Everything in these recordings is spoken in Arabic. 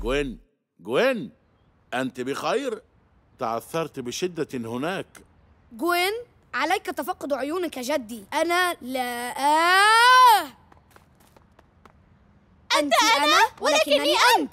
جوين، جوين، أنت بخير؟ تعثرت بشدة هناك. جوين، عليك تفقد عيونك جدي. أنا لا أنت أنا ولكني أنت.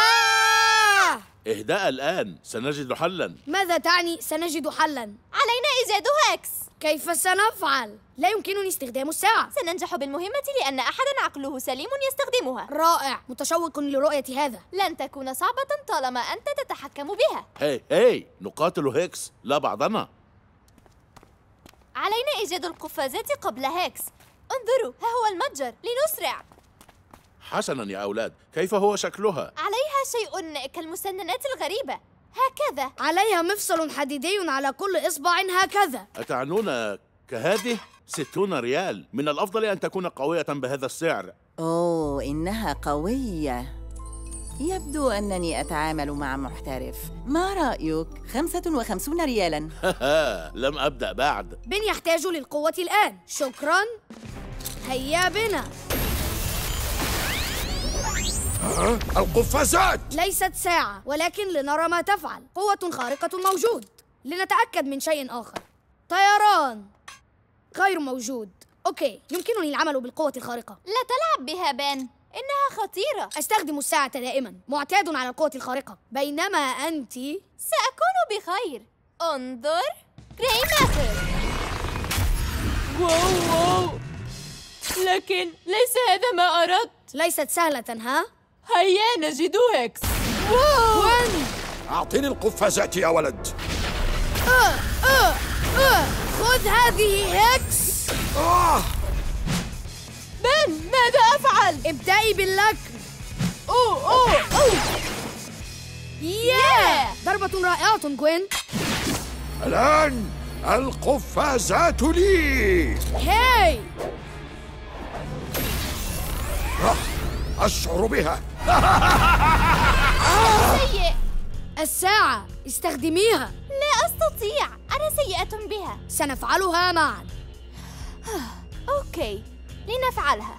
اهدأ الآن، سنجد حلاً. ماذا تعني سنجد حلاً؟ علينا إيجاد هاكس. كيف سنفعل؟ لا يمكنني استخدام الساعة. سننجح بالمهمة لأن أحداً عقله سليم يستخدمها. رائع، متشوق لرؤية هذا. لن تكون صعبة طالما أنت تتحكم بها. هاي، نقاتل هيكس لا بعضنا. علينا إيجاد القفازات قبل هاكس. انظروا، ها هو المتجر، لنسرع. حسناً يا أولاد، كيف هو شكلها؟ عليها شيء كالمسننات الغريبة، هكذا. عليها مفصل حديدي على كل إصبع هكذا. أتعنون كهذه 60 ريال؟ من الأفضل أن تكون قوية بهذا السعر. أوه، إنها قوية. يبدو أنني أتعامل مع محترف. ما رأيك؟ 55 ريالاً. لم أبدأ بعد. بن يحتاج للقوة الآن. شكراً. هيا بنا. القفازات ليست ساعة، ولكن لنرى ما تفعل. قوة خارقة موجود. لنتأكد من شيء آخر. طيران غير موجود. أوكي، يمكنني العمل بالقوة الخارقة. لا تلعب بها بان، إنها خطيرة. أستخدم الساعة دائما، معتاد على القوة الخارقة. بينما أنت سأكون بخير. انظر، جراي ماتر. واو، لكن ليس هذا ما أردت. ليست سهلة ها؟ هيا نجد هيكس. وين؟ أعطيني القفازات يا ولد. خذ هذه هيكس. بن، ماذا أفعل؟ ابدأي باللكم. أوه. ضربة رائعة جوين. الآن القفازات لي. هاي، أشعر بها. سيء. الساعة استخدميها. لا أستطيع، أنا سيئة بها. سنفعلها معا. أوكي، لنفعلها.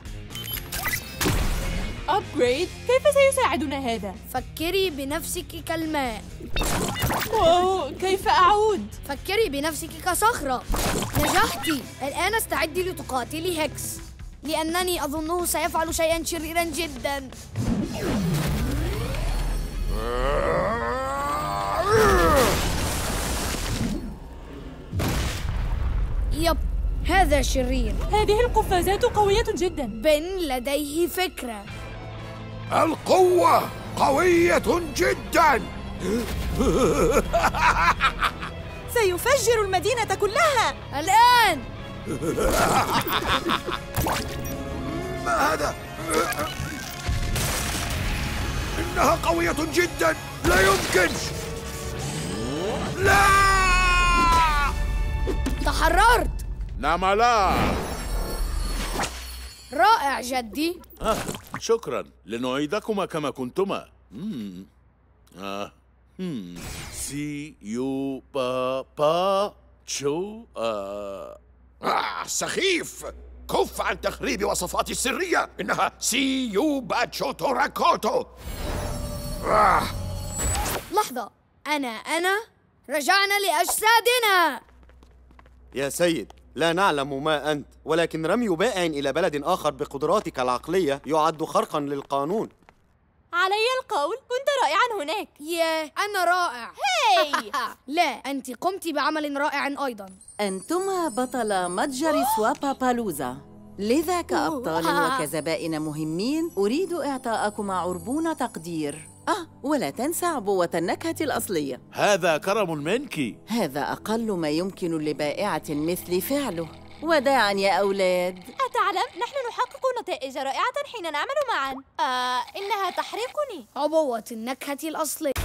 أبجريد، كيف سيساعدنا هذا؟ فكري بنفسك كالماء. واو، كيف أعود؟ فكري بنفسك كصخرة. نجحتي. الآن استعدي لتقاتلي هيكس، لأنني أظنه سيفعل شيئاً شريراً جداً. يب، هذا شرير. هذه القفازات قوية جدا. بن لديه فكرة. القوة قوية جدا. سيفجر المدينة كلها الآن. ما هذا؟ إنها قوية جدا، لا يمكن. لا! تحررت. نعم لا. رائع جدي. شكراً، لنعيدكما كما كنتما. سي يو با تشو. سخيف، كف عن تخريب وصفاتي السرية. إنها سيو باتشو توراكوتو. لحظة، أنا رجعنا لأجسادنا. يا سيد، لا نعلم ما أنت، ولكن رمي بائع إلى بلد آخر بقدراتك العقلية يعد خرقاً للقانون. علي القول، كنت رائعاً هناك. أنا رائع. هاي. لا، أنت قمت بعمل رائع أيضاً. أنتما بطل متجر سوابا بالوزا، لذا كأبطال وكزبائن مهمين أريد إعطاءكما عربون تقدير. ولا تنسى عبوة النكهة الأصلية. هذا كرم منك. هذا أقل ما يمكن لبائعة مثلي فعله. وداعاً يا أولاد. أتعلم، نحن نحقق نتائج رائعة حين نعمل معاً. إنها تحرقني. عبوة النكهة الأصلية.